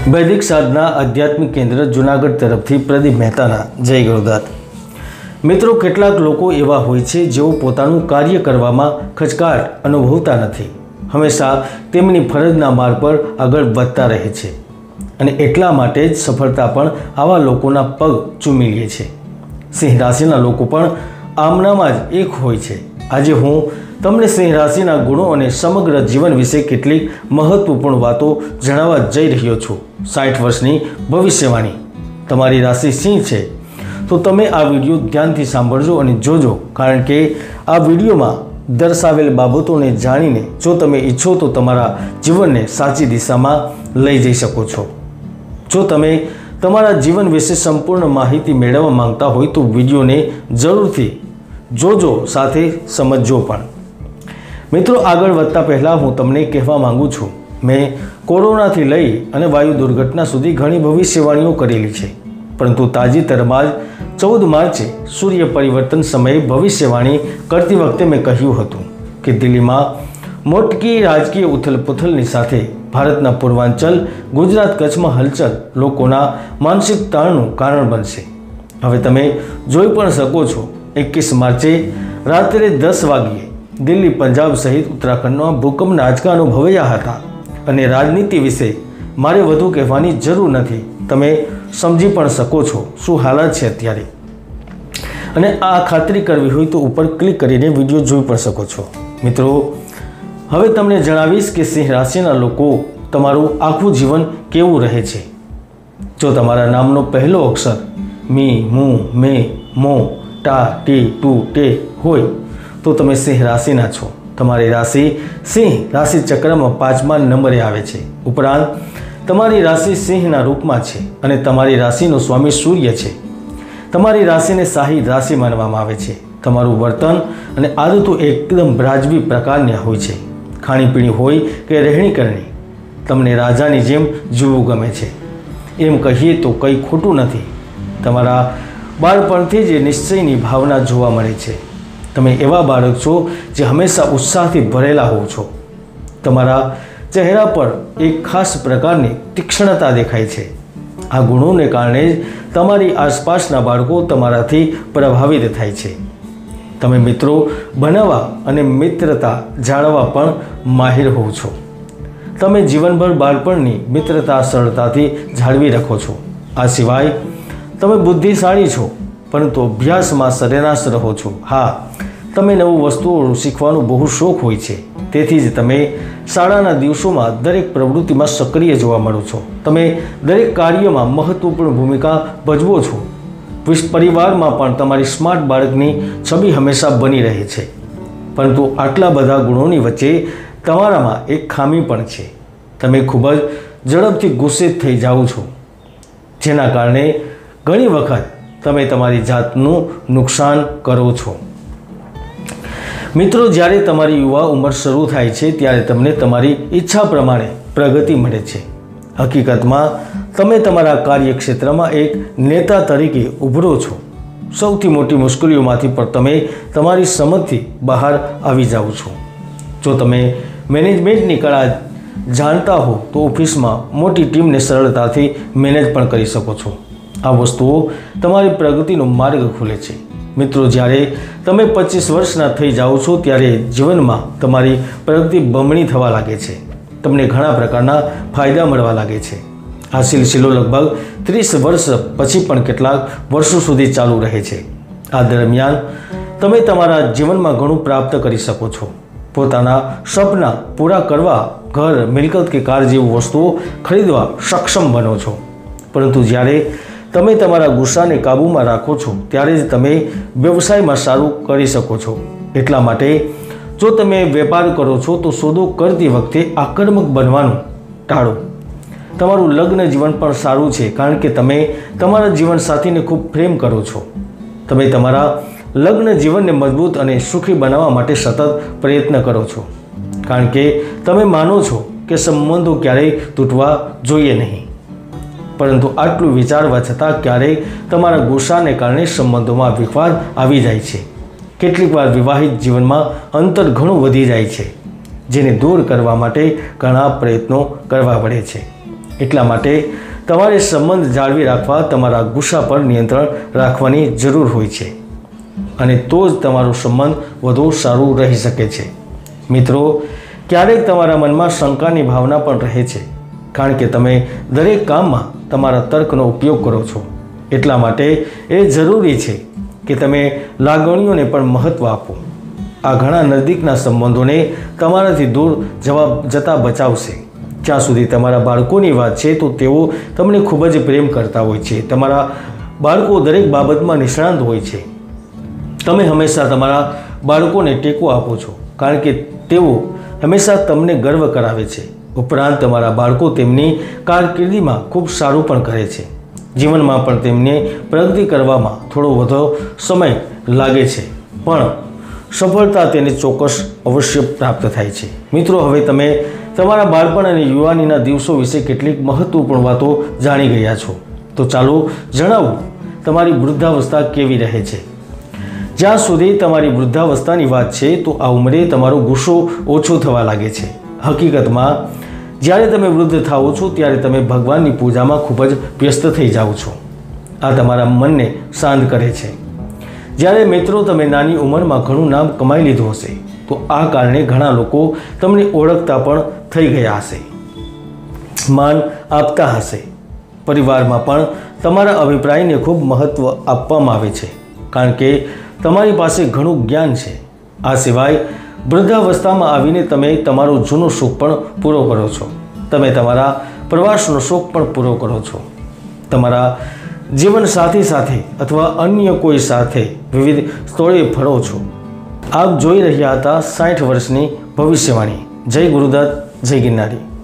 वैदिक साधना आध्यात्मिक केन्द्र जूनागढ़ तरफथी प्रदीप मेहताना जय गुरुदात। मित्रों, केटलाक लोको एवा होय छे जेओ पोतानुं कार्य करवामां खचकाट अनुभवता नथी। हमेशा तेमनी फरजना मार्ग पर आगळ वधता रहे छे अने एटला माटे ज सफलता पण आवा लोकोना पग चूमी ले छे। सिंह राशिना लोको पण आमनामां ज एक होय छे। आजे हूँ तमने सिंह राशिना गुणों और समग्र जीवन विषे केटलीक महत्वपूर्ण बातों जणाववा जई रह्यो छुं। 60 वर्षनी भविष्यवाणी। तमारी राशि सिंह छे तो तमे आ विडियो ध्यानथी सांभळजो अने जोजो, कारण के आ विडियोमां दर्शावेल बाबतोने जाणीने जो तमे इच्छो तो तमारा जीवनने साची दिशामां लई जई शको छो। जो तमे तमारा जीवन विषे संपूर्ण माहिती मेळववा मांगता होय तो विडियोने जरूरथी जोजो, साथे समझो पण। मित्रों, आगळ वधता पहला हूँ तमने कहेवा मांगू छूं, मैं कोरोना थी लई अने वायु दुर्घटना सुधी घणी भविष्यवाणीओ करेली छे, परंतु ताजेतरमां ज 14 मार्चे सूर्य परिवर्तन समये भविष्यवाणी करती वखते मैं कह्युं हतुं कि दिल्हीमां मोटी राजकीय उथलपुथलनी साथे भारतना पूर्वांचल गुजरात कच्छमां हलचल लोकोना मानसिक ताणनुं कारण बनशे। हवे तमे जोई पण शको छो 21 मार्चे रात्रे 10 वाग्ये दिल्ही, पंजाब सहित उत्तराखंडમાં ભૂકંપના આંચકા અનુભવાયા હતા અને રાજનીતિ વિશે મારે વધુ કહેવાની જરૂર નથી। તમે સમજી પણ શકો છો શું હાલત છે અત્યારે, અને આ ખાતરી કરવી હોય તો ઉપર ક્લિક કરીને વિડીયો જોઈ પણ શકો છો। મિત્રો, હવે તમને જણાવીશ કે સિંહ રાશિના લોકો તમારું આખું જીવન કેવું રહે છે। જો તમારા નામનો પહેલો અક્ષર મી, મુ, મે, મો, ટા, ટી, ટુ, ટે હોય तो तमे सिंह राशिना छो। तमारी राशि सिंह राशि चक्रमा 5मा नंबरे आवे छे। उपरांत तमारी राशि सिंहना रूपमां छे अने तमारी राशिनो स्वामी सूर्य छे। तमारी राशिने शाही राशि मानवामां आवे छे। तमारुं वर्तन अने आदतो एकदम राजवी प्रकारनी होय छे। खाणीपीणी होय के રહેણી કરણી तमने राजानी जेम जीवવું गमे छे। एम कहीए तो कंई खोटुं नथी। तमारा बाळपणथी ज निश्चयनी भावना जोवा मळे छे। તમે એવા બાળક છો જે હંમેશા ઉત્સાહથી ભરેલા હોવ છો। તમારા ચહેરા પર એક ખાસ પ્રકારની તીક્ષ્ણતા દેખાય છે। આ ગુણોને કારણે જ તમારી આસપાસના બાળકો તમારાથી પ્રભાવિત થાય છે। તમે મિત્રો બનાવવા અને મિત્રતા જાળવવા પણ માહિર હોવ છો। તમે જીવનભર બાળપણની મિત્રતા સરળતાથી જાળવી રાખો છો। આ સિવાય તમે બુદ્ધિશાળી છો, પરંતુ અભ્યાસમાં સરેરાશ રહો છો। हाँ, तमे नवी वस्तुओं शीखवानो बहु शोख होय छे, तेथी ज तमे शाळाना दिवसोमां दरेक प्रवृत्तिमां सक्रिय जोवा मळो छो। तमे दरेक कार्यमां महत्वपूर्ण भूमिका भजवो छो। परिवारमां पण तमारी स्मार्ट बाळकनी छबी हमेशा बनी रहे छे, परंतु आटला बधा गुणोनी वच्चे तमारामां एक खामी पण छे। तमे खूब ज झड़पथी गुस्से थई जाओ छो, जेना कारणे घणी वखत तमे तमारी जातनुं नुकसान करो छो। मित्रों, ज्यारे तमारी युवा उमर शुरू थाय छे त्यारे तमने तमारी इच्छा प्रमाणे प्रगति मळे छे। हकीकतमां तमे तमारा कार्यक्षेत्रमां एक नेता तरीके उभरो छो। सौथी मोटी मुश्केलीओमांथी पण तमे तमारी समझथी बहार आवी जाओ छो। जो तमे मैनेजमेंटनी कला जाणता हो तो ऑफिसमां मोटी टीमने सरळताथी मैनेज पण करी शको छो। आ वस्तुओ तमारी प्रगतिनो मार्ग खोले छे। मित्रों, ज्यारे तमे 25 वर्षना थई जाओ छो त्यारे जीवनमां तमारी प्रगति बमणी थवा लागे छे। तमने घणा प्रकारना फायदा मळवा लागे छे। आ सिलसिलो लगभग 30 वर्ष पछी पण केटलाक वर्षो सुधी चालू रहे छे। आ दरमियान तमे तमारा जीवनमां घणुं प्राप्त करी शको छो। पोताना सपना पूरा करवा घर, मिलकत के कार जेवी वस्तुओ खरीदवा सक्षम बनो छो। परंतु ज्यारे तमे तमारा गुस्साने काबूमां राखो छो त्यारे ज तमे व्यवसायमां सारूं करी शको छो। एटला माटे जो तमे वेपार करो छो तो सोदो करती वखते आक्रामक बनवानुं टाळो। तमारुं लग्न जीवन पण सारूं छे, कारण के तमे तमारा जीवनसाथीने खूब प्रेम करो छो। तमे तमारा लग्न जीवनने मजबूत अने सुखी बनाववा माटे सतत प्रयत्न करो छो, कारण के तमे मानो छो के संबंधो क्यारेय तूटवा जोईए नहीं। परंतु आटलू विचारवा छतां क्यारेय तमारा गुस्साने कारणे संबंधोमां विवाद आवी जाय छे। કેટલીકવાર વિવાહિત જીવનમાં અંતર ઘણું વધી જાય છે, જેને દૂર કરવા માટે ઘણા પ્રયત્નો કરવા પડે છે। એટલા માટે તમારે સંબંધ જાળવી રાખવા તમારા ગુસ્સા પર નિયંત્રણ રાખવાની જરૂર હોય છે અને તો જ તમારો સંબંધ વધુ સારું રહી શકે છે. મિત્રો, ક્યારેક તમારા મનમાં શંકાની ભાવના પણ રહે છે, કારણ કે તમે દરેક કામમાં તમારા તર્કનો ઉપયોગ કરો છો. એટલા માટે એ જરૂરી છે કે તમે લાગણીઓને પણ મહત્ત્વ આપો. આ ઘણા નજીકના સંબંધોને તમારાથી દૂર જતા બચાવશે. જ્યાં સુધી તમારા બાળકોની વાત છે તો તેઓ તમને ખૂબ જ પ્રેમ કરતા હોય છે. તમારા બાળકો દરેક બાબતમાં નિષ્ણાંત હોય છે. તમે હંમેશા તમારા બાળકોને ટેકો આપો છો, કારણ કે તેઓ હંમેશા તમને ગર્વ કરાવે છે. ઉપરાંત તમારા બાળકો તેમની કારકિર્દીમાં ખૂબ સારું પણ કરે છે. જીવનમાં પણ તેમને પ્રગતિ કરવામાં થોડો વધુ સમય લાગે છે, પણ સફળતા તેને ચોક્કસ અવશ્ય પ્રાપ્ત થાય છે. મિત્રો, હવે તમે તમારા બાળપણ અને યુવાનીના દિવસો વિશે કેટલીક મહત્વપૂર્ણ વાતો જાણી ગયા છો. તો ચાલો જણાવો, તમારી વૃદ્ધાવસ્થા કેવી રહે છે? જ્યાં સુધી તમારી વૃદ્ધાવસ્થાની વાત છે તો આ ઉંમરે તમારો ગુસ્સો ઓછો થવા લાગે છે. હકીકતમાં જ્યારે તમે વૃદ્ધ થાઓ છો ત્યારે તમે ભગવાનની પૂજામાં ખૂબ જ વ્યસ્ત થઈ જાઓ છો. આ તમારા મનને શાંત કરે છે. જ્યારે મિત્રો તમે નાની ઉંમરમાં ઘણું નામ કમાઈ લીધું હશે તો આ કારણે ઘણા લોકો તમને ઓળખતા પણ થઈ ગયા હશે, માન આપતા હશે. પરિવારમાં પણ તમારા અભિપ્રાયને ખૂબ મહત્ત્વ આપવામાં આવે છે, કારણ કે તમારી પાસે ઘણું જ્ઞાન છે. આ સિવાય વૃદ્ધાવસ્થામાં આવીને તમે તમારો જૂનો શોખ પણ પૂરો કરો છો. તમે તમારા પ્રવાસનો શોખ પણ પૂરો કરો છો. તમારા જીવનસાથી સાથે અથવા અન્ય કોઈ સાથે વિવિધ સ્થળોએ ફરો છો. આપ જોઈ રહ્યા હતા 60 વર્ષની ભવિષ્યવાણી. જય ગુરુદત્ત, જય ગિરનારી.